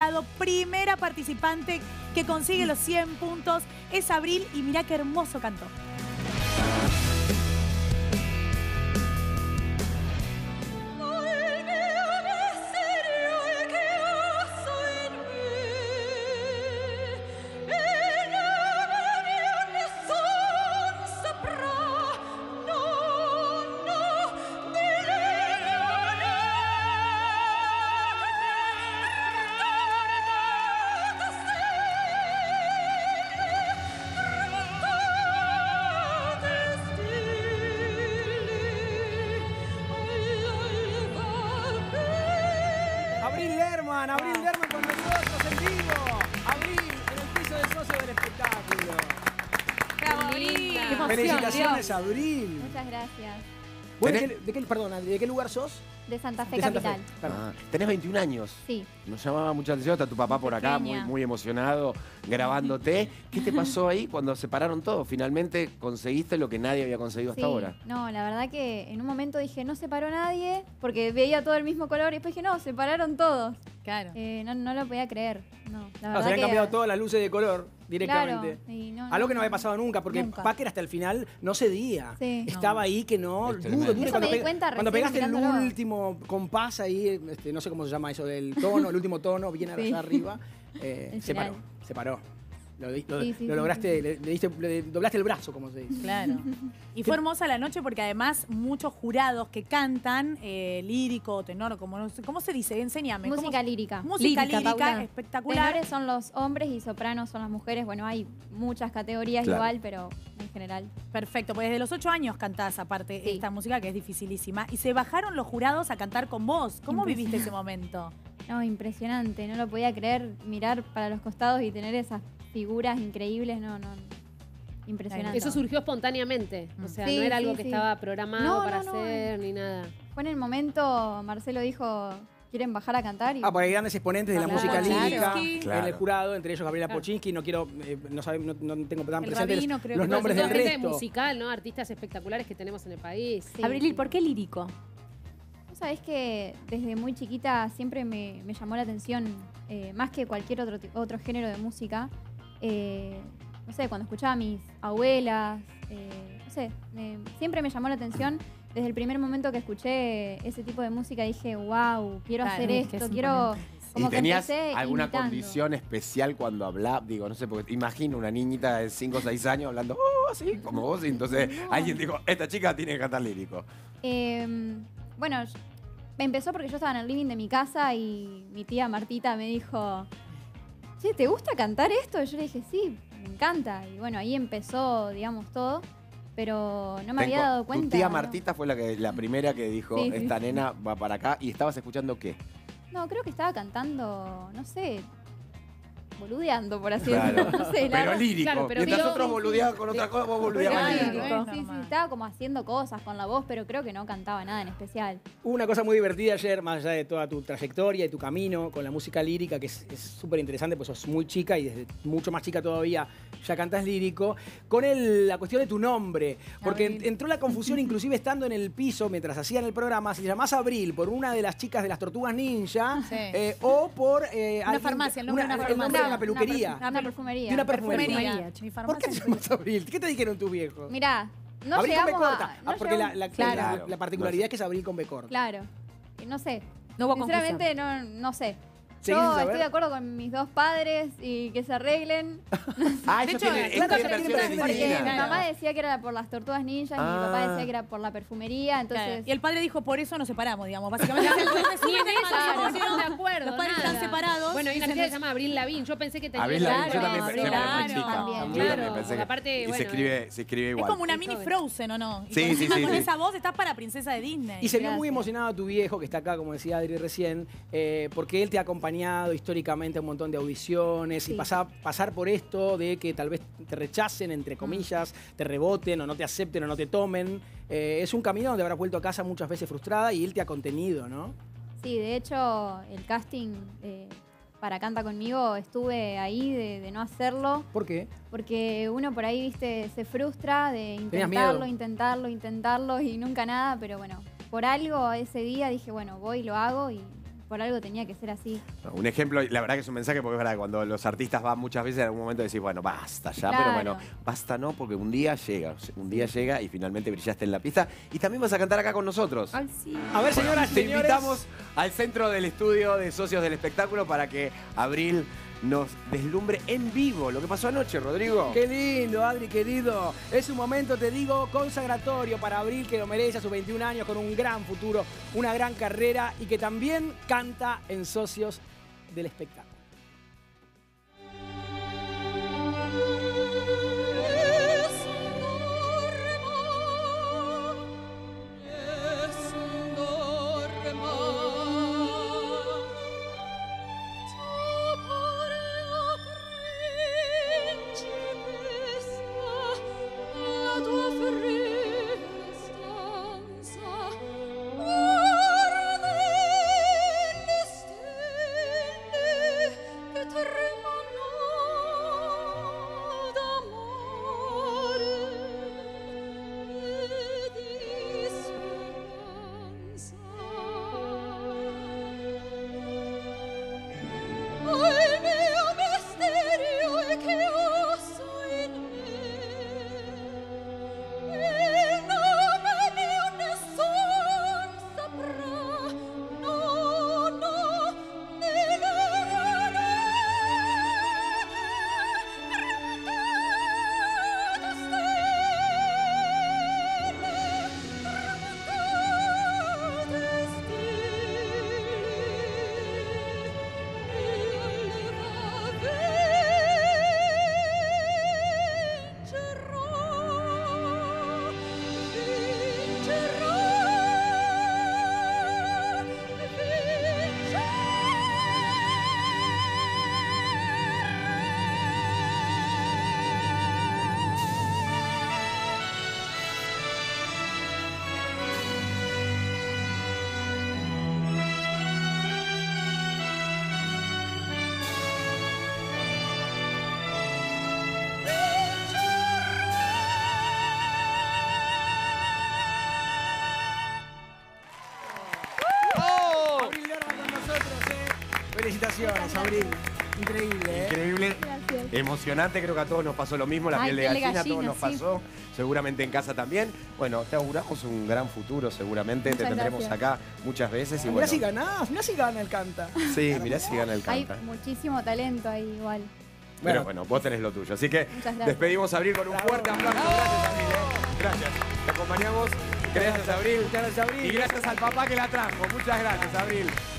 jurado. Primera participante que consigue los 100 puntos es Abril y mirá qué hermoso cantó. Abril Lerman con nosotros en vivo. Abril en el piso del socio del espectáculo. ¡Bravo, Abril! Felicitaciones, Abril. Muchas gracias. Bueno, ¿de qué lugar sos? De Santa Fe, De Santa capital. Fe. Ah, tenés 21 años. Sí. Nos llamaba mucha atención, está tu papá por acá, Pequeña. muy emocionado, grabándote. ¿Qué te pasó ahí cuando separaron todo? Finalmente conseguiste lo que nadie había conseguido hasta ahora. No, la verdad que en un momento dije, no separó nadie, porque veía todo el mismo color, y después dije, no, separaron todos. Claro. No lo podía creer. No, la Se verdad habían que cambiado todas las luces de color directamente. Claro, y Algo que no había pasado nunca, porque Nunca. Packer hasta el final no cedía. Sí. Estaba ahí que no, Es tremendo. duro. Eso me di cuenta Cuando recién pegaste el mirándolo. último compás ahí, no sé cómo se llama eso del tono, el último tono, bien Sí. allá arriba, El se final. paró. Lo Sí, sí, lograste, sí. le doblaste el brazo, como se dice. Claro. Y fue hermosa la noche porque además muchos jurados que cantan, lírico, tenor, como no sé, ¿cómo se dice? Enséñame. ¿Cómo Música se- lírica. Música lírica, Paula. espectacular. Tenores son los hombres y sopranos son las mujeres. Bueno, hay muchas categorías Claro. igual, pero en general. Perfecto, pues desde los 8 años cantás aparte Sí. esta música que es dificilísima. Y se bajaron los jurados a cantar con vos. ¿Cómo viviste ese momento? No, impresionante. No lo podía creer, mirar para los costados y tener esas figuras increíbles. No. Impresionante. Eso surgió espontáneamente. O sea, Sí, no era algo sí, que sí. estaba programado No, para no, hacer ni nada. Fue en el momento, Marcelo dijo, ¿quieren bajar a cantar? Y Porque hay grandes exponentes de la Claro, música claro. lírica Claro. en el jurado, entre ellos Gabriela Claro. Pochinski. No quiero, no tengo tan El presentes Rabino, creo los que nombres del Sobre todo gente resto. musical, ¿no? Artistas espectaculares que tenemos en el país. Sí, Abril, sí. ¿por qué lírico? Vos sabés que desde muy chiquita siempre me llamó la atención, más que cualquier otro género de música. No sé, cuando escuchaba a mis abuelas, no sé, siempre me llamó la atención. Desde el primer momento que escuché ese tipo de música dije, wow, quiero Claro, hacer es que esto, es quiero... imponente. ¿Y Como que tenías empecé alguna imitando. condición especial cuando hablaba? Digo, no sé, porque imagino una niñita de 5 o 6 años hablando, así, como vos, y entonces alguien dijo, esta chica tiene que cantar lírico. Bueno, empezó porque yo estaba en el living de mi casa y mi tía Martita me dijo, che, ¿te gusta cantar esto? Y yo le dije, sí, me encanta. Y bueno, ahí empezó, digamos, todo. Pero no me había dado cuenta. Tu tía ¿no? Martita fue la primera que dijo, Sí, sí, esta sí. nena va para acá, y estabas escuchando ¿qué? No, creo que estaba cantando, no sé, boludeando, por así Claro. decirlo. No sé, la Pero verdad. lírico. Claro, pero Mientras vio- otros boludeaban con otra cosa, vos boludeabas Claro, lírico. lírico. sí, sí, Normal. estaba como haciendo cosas con la voz, pero creo que no cantaba nada en especial. Hubo una cosa muy divertida ayer, más allá de toda tu trayectoria y tu camino con la música lírica, que es súper interesante, pues sos muy chica y desde mucho más chica todavía ya cantás lírico, con la cuestión de tu nombre. Porque Abril. entró la confusión, inclusive estando en el piso mientras hacían el programa, si te llamás Abril por una de las chicas de las Tortugas Ninja Sí. O por Una farmacia, el nombre de una el farmacia. nombre de una peluquería. Una perfumería. De una perfumería. Perfumería. Mi ¿Por farmacia qué te es llamas Abril? ¿Qué te dijeron tus viejos? Mirá, no Abril con B llegamos corta. a... no Porque llegamos- Claro. la particularidad es que es Abril con B corta. Claro. No sé. No hubo Sinceramente, no sé. ¿Seguís sin Yo saber? estoy de acuerdo con mis dos padres y que se arreglen. Ah, De eso hecho, tiene, nunca eso tiene aprendí versiones a Porque Argentina. mi distintas. mamá decía que era por las tortugas ninjas y mi papá decía que era por la perfumería, entonces... Claro. Y el padre dijo, por eso nos separamos, digamos. Básicamente, el padre Ni en eso matrimonio, se ponen de acuerdo. Los padres nada. están separados. Bueno, hay una Dicen, chica que se llama Abril Lavín. Yo pensé que tenía Abril que ver Lavín, yo con también eso. pensé que era muy claro, chica. también. Yo Claro, también pensé porque que- aparte, y bueno, se escribe Es igual. como una mini Eso es. Frozen, ¿o no? Y Sí, con- sí, sí, Con sí. esa voz estás para princesa de Disney. Y se vio muy Gracias. emocionado tu viejo, que está acá, como decía Adri recién, porque él te ha acompañado históricamente a un montón de audiciones y Sí. pasar por esto de que tal vez te rechacen, entre comillas, te reboten o no te acepten o no te tomen. Es un camino donde habrás vuelto a casa muchas veces frustrada y él te ha contenido, ¿no? Sí, de hecho, el casting para Canta Conmigo estuve ahí de no hacerlo, ¿Por qué? porque uno por ahí, viste, se frustra de Tenías miedo. intentarlo y nunca nada, pero bueno, por algo ese día dije, bueno, voy, lo hago y por algo tenía que ser así. Un ejemplo, y la verdad que es un mensaje porque es verdad, cuando los artistas van muchas veces en algún momento decís, bueno, basta ya, Claro. pero bueno, basta no, porque un día llega y finalmente brillaste en la pista y también vas a cantar acá con nosotros. Ay, sí. A ver, señoras y Te señores. invitamos al centro del estudio de Socios del Espectáculo para que Abril nos deslumbre en vivo lo que pasó anoche, Rodrigo. Qué lindo, Adri, querido. Es un momento, te digo, consagratorio para Abril, que lo merece a sus 21 años, con un gran futuro, una gran carrera y que también canta en Socios del Espectáculo. Felicitaciones, Abril. Increíble, ¿eh? Increíble. Gracias. Emocionante, creo que a todos nos pasó lo mismo, la Ay, piel de piel de gallina, a todos gallina, nos sí. pasó, seguramente en casa también. Bueno, te auguramos un gran futuro, seguramente Muchas te tendremos gracias. acá muas veces. Y Mirá bueno, si ganás, mirá si gana el canta. sí, mirá si gana el Hay canta. muchísimo talento ahí igual. Pero bueno, vos tenés lo tuyo. Así que Muchas gracias. despedimos a Abril con un fuerte aplauso. Gracias, Abril. Gracias. Te acompañamos. Gracias, Abril. Muchas gracias, Abril. Y gracias al papá que la trajo. Muchas gracias, Abril.